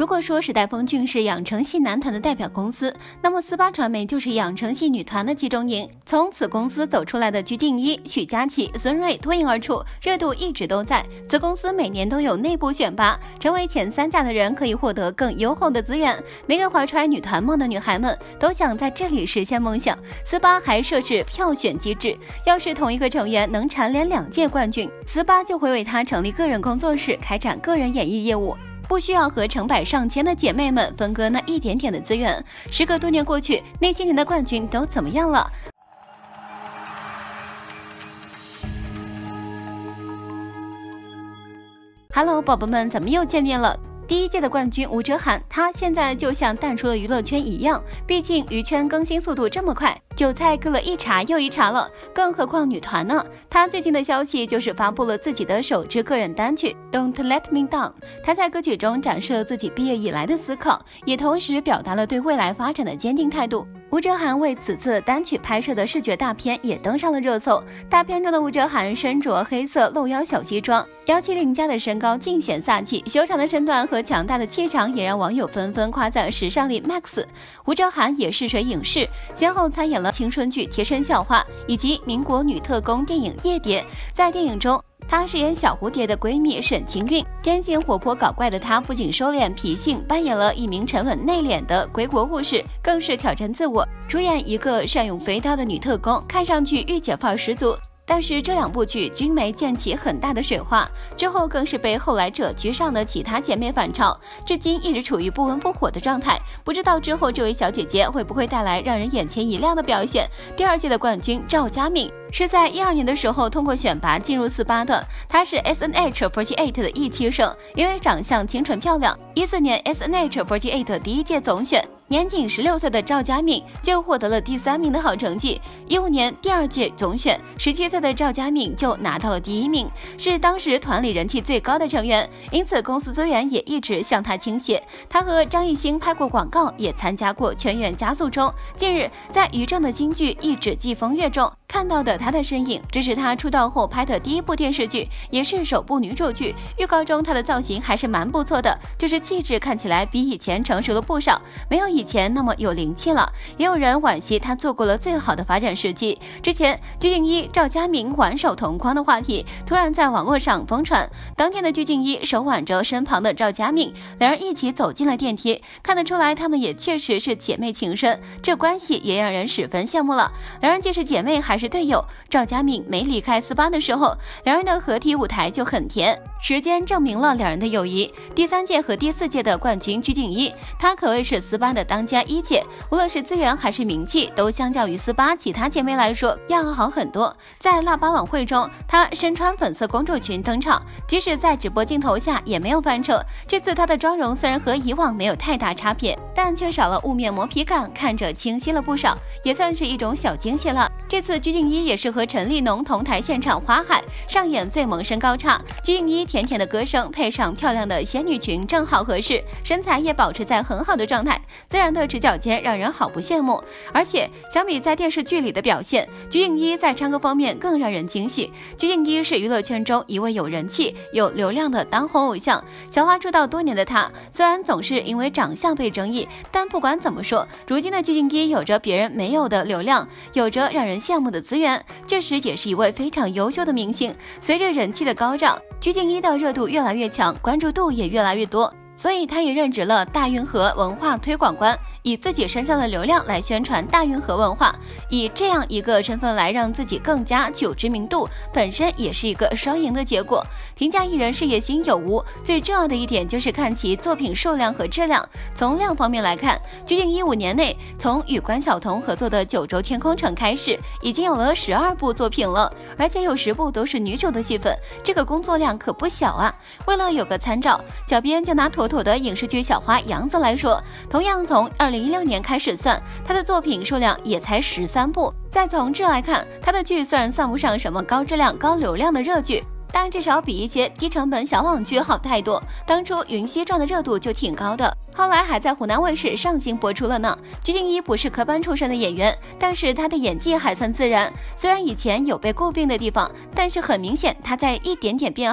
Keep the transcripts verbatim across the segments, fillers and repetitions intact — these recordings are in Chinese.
如果说时代峰峻是养成系男团的代表公司，那么四八传媒就是养成系女团的集中营。从此公司走出来的鞠婧祎、许佳琪、孙瑞脱颖而出，热度一直都在。此公司每年都有内部选拔，成为前三甲的人可以获得更优厚的资源。每个怀揣女团梦的女孩们都想在这里实现梦想。四八还设置票选机制，要是同一个成员能蝉联两届冠军，四八就会为他成立个人工作室，开展个人演艺业务。不需要和成百上千的姐妹们分割那一点点的资源。时隔多年过去，那些年的冠军都怎么样了？Hello， 宝宝们，咱们又见面了。第一届的冠军吴哲涵，他现在就像淡出了娱乐圈一样，毕竟娱圈更新速度这么快，韭菜割了一茬又一茬了，更何况女团呢？他最近的消息就是发布了自己的首支个人单曲 Don't Let Me Down。 他在歌曲中展示了自己毕业以来的思考，也同时表达了对未来发展的坚定态度。吴哲涵为此次单曲拍摄的视觉大片也登上了热搜。大片中的吴哲涵身着黑色露腰小西装，幺七零加的身高尽显飒气，修长的身段和强大的气场也让网友纷纷夸赞时尚力 max。 吴哲涵也试水影视，先后参演了青春剧《贴身校花》以及民国女特工电影《夜蝶》。在电影中，她饰演小蝴蝶的闺蜜沈清韵。天性活泼搞怪的她不仅收敛脾性，扮演了一名沉稳内敛的归国护士，更是挑战自我，主演一个善用飞刀的女特工，看上去御姐范儿十足。但是这两部剧均没溅起很大的水花，之后更是被后来者居上的其他姐妹反超，至今一直处于不温不火的状态。不知道之后这位小姐姐会不会带来让人眼前一亮的表现？第二届的冠军赵佳敏是在一二年的时候通过选拔进入四八的，她是 S N H 四十八 的一期生，因为长相清纯漂亮。一四年 S N H 四十八第一届总选，年仅十六岁的赵佳敏就获得了第三名的好成绩。一五年第二届总选，十七岁的赵佳敏就拿到了第一名，是当时团里人气最高的成员，因此公司资源也一直向她倾斜。她和张艺兴拍过广告，也参加过《全员加速中》。近日在于正的新剧《一纸寄风月》中看到的她的身影，这是她出道后拍的第一部电视剧，也是首部女主剧。预告中她的造型还是蛮不错的，就是气质看起来比以前成熟了不少，没有以前那么有灵气了。也有人惋惜她错过了最好的发展时机。之前鞠婧祎、赵佳敏挽手同框的话题突然在网络上疯传，当天的鞠婧祎手挽着身旁的赵佳敏，两人一起走进了电梯，看得出来她们也确实是姐妹情深，这关系也让人十分羡慕了。两人既是姐妹还是队友，赵佳敏没离开四八的时候，两人的合体舞台就很甜，时间证明了两人的友谊。第三届和第四届的冠军鞠婧祎，她可谓是四八的当家一姐，无论是资源还是名气，都相较于四八其他姐妹来说要好很多。在腊八晚会中，她身穿粉色公主裙登场，即使在直播镜头下也没有翻车。这次她的妆容虽然和以往没有太大差别，但却少了雾面磨皮感，看着清晰了不少，也算是一种小惊喜了。这次鞠婧祎也是和陈立农同台现场花海，上演最萌身高差。鞠婧祎甜甜的歌声配上漂亮的仙女裙正好合适，身材也保持在很好的状态，自然的直角肩让人好不羡慕。而且相比在电视剧里的表现，鞠婧祎在唱歌方面更让人惊喜。鞠婧祎是娱乐圈中一位有人气有流量的当红偶像，小花出道多年的她虽然总是因为长相被争议，但不管怎么说，如今的鞠婧祎有着别人没有的流量，有着让人羡慕的资源，确实也是一位非常优秀的明星。随着人气的高涨，鞠婧祎的热度越来越强，关注度也越来越多，所以她也任职了大运河文化推广官，以自己身上的流量来宣传大运河文化，以这样一个身份来让自己更加具有知名度，本身也是一个双赢的结果。评价艺人事业心有无，最重要的一点就是看其作品数量和质量。从量方面来看，鞠婧祎五年内从与关晓彤合作的九州天空城开始，已经有了十二部作品了，而且有十部都是女主的戏份，这个工作量可不小啊。为了有个参照，小编就拿妥妥的影视剧小花杨紫来说，同样从二零一六年开始算，她的作品数量也才十三部。再从这来看，她的剧虽然算不上什么高质量高流量的热剧，但至少比一些低成本小网剧好太多。当初《云溪传》的热度就挺高的，后来还在湖南卫视上星播出了呢。鞠婧祎不是科班出身的演员，但是她的演技还算自然，虽然以前有被诟病的地方，但是很明显她在一点点变好。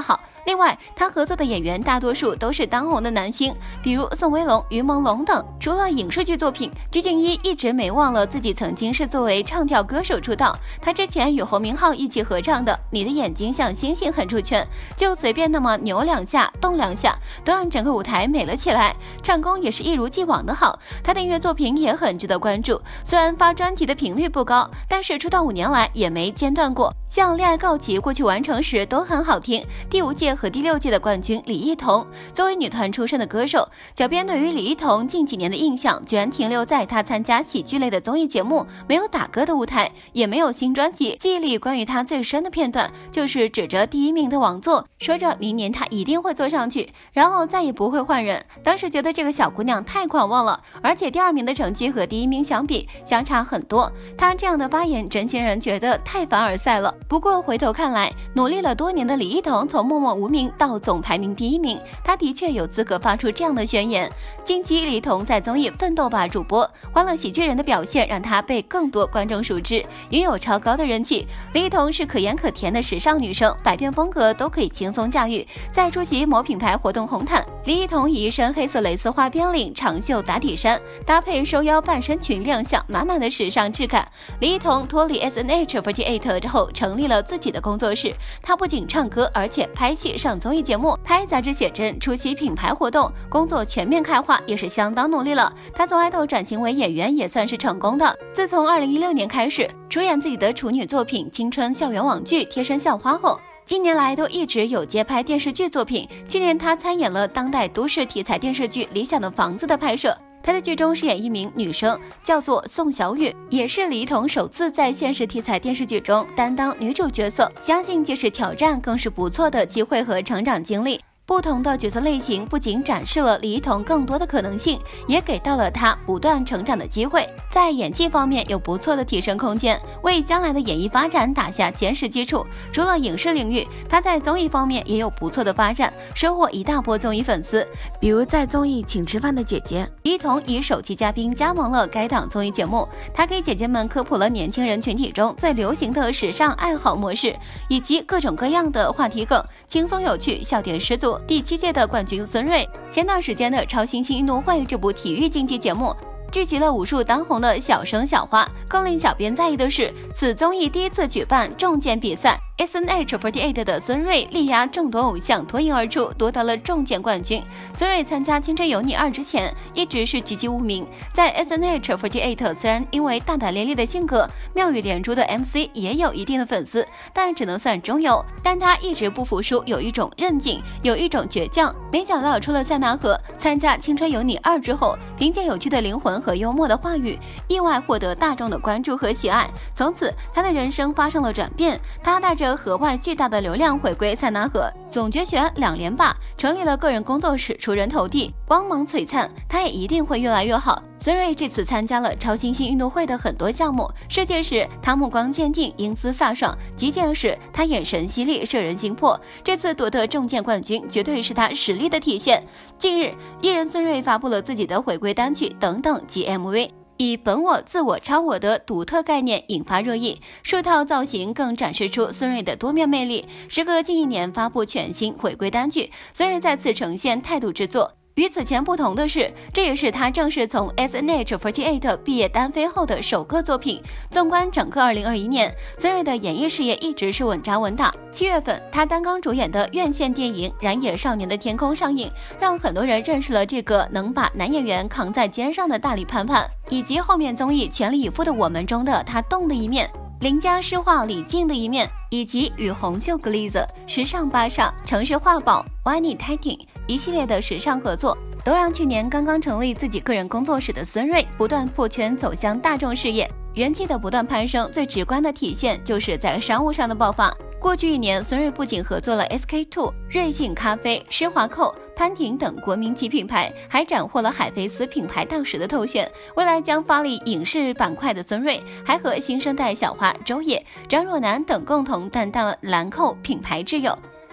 另外，他合作的演员大多数都是当红的男星，比如宋威龙、于朦胧等。除了影视剧作品，鞠婧祎一直没忘了自己曾经是作为唱跳歌手出道。她之前与侯明昊一起合唱的《你的眼睛像星星》很出圈，就随便那么扭两下、动两下，都让整个舞台美了起来。唱功也是一如既往的好，她的音乐作品也很值得关注。虽然发专辑的频率不高，但是出道五年来也没间断过。像《恋爱告急》过去完成时都很好听。第五届和第六届的冠军李一桐，作为女团出身的歌手，小编对于李一桐近几年的印象居然停留在她参加喜剧类的综艺节目，没有打歌的舞台，也没有新专辑。记忆里关于她最深的片段就是指着第一名的王座，说着明年她一定会坐上去，然后再也不会换人。当时觉得这个小姑娘太狂妄了，而且第二名的成绩和第一名相比相差很多，她这样的发言真心让人觉得太凡尔赛了。不过回头看来，努力了多年的李一桐从默默无名到总排名第一名，她的确有资格发出这样的宣言。近期李一桐在综艺《奋斗吧主播》《欢乐喜剧人》的表现让她被更多观众熟知，拥有超高的人气。李一桐是可盐可甜的时尚女生，百变风格都可以轻松驾驭。在出席某品牌活动红毯，李一桐以一身黑色蕾丝花边领、长袖打底衫，搭配收腰半身裙亮相，满满的时尚质感。李一桐脱离 S N H 四十八之后，成立了自己的工作室。她不仅唱歌，而且拍戏、上综艺节目、拍杂志写真、出席品牌活动，工作全面开花，也是相当努力了。她从爱豆转型为演员也算是成功的。自从二零一六年开始出演自己的处女作品青春校园网剧《贴身校花》后，近年来都一直有接拍电视剧作品。去年她参演了当代都市题材电视剧《理想的房子》的拍摄。她在剧中饰演一名女生，叫做宋小雨，也是李一桐首次在现实题材电视剧中担当女主角色。相信既是挑战，更是不错的机会和成长经历。不同的角色类型不仅展示了李一桐更多的可能性，也给到了她不断成长的机会。在演技方面有不错的提升空间，为将来的演艺发展打下坚实基础。除了影视领域，她在综艺方面也有不错的发展，收获一大波综艺粉丝。比如在综艺《请吃饭的姐姐》，李一桐以首期嘉宾加盟了该档综艺节目，她给姐姐们科普了年轻人群体中最流行的时尚爱好模式，以及各种各样的话题梗，轻松有趣，笑点十足。第七届的冠军孙瑞，前段时间的超新星运动会这部体育竞技节目聚集了无数当红的小生小花。更令小编在意的是，此综艺第一次举办重剑比赛， S N H 四十八的孙瑞力压众多偶像脱颖而出，夺得了重剑冠军。孙瑞参加《青春有你二》之前一直是籍籍无名，在 S N H 四十八虽然因为大大咧咧的性格，妙语连珠的 M C 也有一定的粉丝，但只能算中游。但他一直不服输，有一种韧劲，有一种倔强。没想到出了塞纳河，参加《青春有你二》之后，凭借有趣的灵魂和幽默的话语，意外获得大众的关注和喜爱。从此他的人生发生了转变，他带着河外巨大的流量回归塞纳河，总决选两连霸，成立了个人工作室，出人头地，光芒璀璨。他也一定会越来越好。孙瑞这次参加了超新星运动会的很多项目，世界时他目光坚定，英姿飒爽；击剑时他眼神犀利，摄人心魄。这次夺得重剑冠军，绝对是他实力的体现。近日，艺人孙瑞发布了自己的回归单曲等等及 M V， 以本我、自我、超我的独特概念引发热议，数套造型更展示出孙瑞的多面魅力。时隔近一年发布全新回归单曲，孙瑞再次呈现态度之作。与此前不同的是，这也是他正式从 S N H 四十八毕业单飞后的首个作品。纵观整个二零二一年，孙瑞的演艺事业一直是稳扎稳打。七月份，他担纲主演的院线电影《燃野少年的天空》上映，让很多人认识了这个能把男演员扛在肩上的大力潘潘，以及后面综艺《全力以赴的我们》中的他动的一面，邻家诗画李静的一面，以及与红袖格丽子、时尚芭莎、城市画报、我爱你泰挺一系列的时尚合作，都让去年刚刚成立自己个人工作室的孙瑞不断破圈，走向大众视野。人气的不断攀升，最直观的体现就是在商务上的爆发。过去一年，孙瑞不仅合作了 S K two、瑞幸咖啡、施华蔻、潘婷等国民级品牌，还斩获了海飞丝品牌大使的头衔。未来将发力影视板块的孙瑞，还和新生代小花周也、张若楠等共同担当了兰蔻品牌挚友。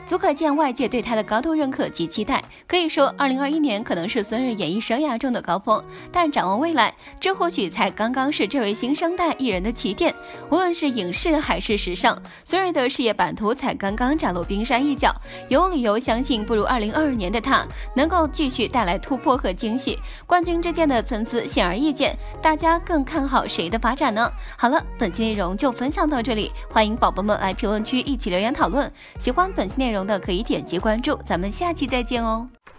足可见外界对他的高度认可及期待。可以说二零二一年可能是孙瑞演艺生涯中的高峰，但展望未来，这或许才刚刚是这位新生代艺人的起点。无论是影视还是时尚，孙瑞的事业版图才刚刚崭露冰山一角，有理由相信不如二零二二年的他能够继续带来突破和惊喜。冠军之间的参差显而易见，大家更看好谁的发展呢？好了，本期内容就分享到这里，欢迎宝宝们来评论区一起留言讨论。喜欢本期内容的可以点击关注，咱们下期再见哦。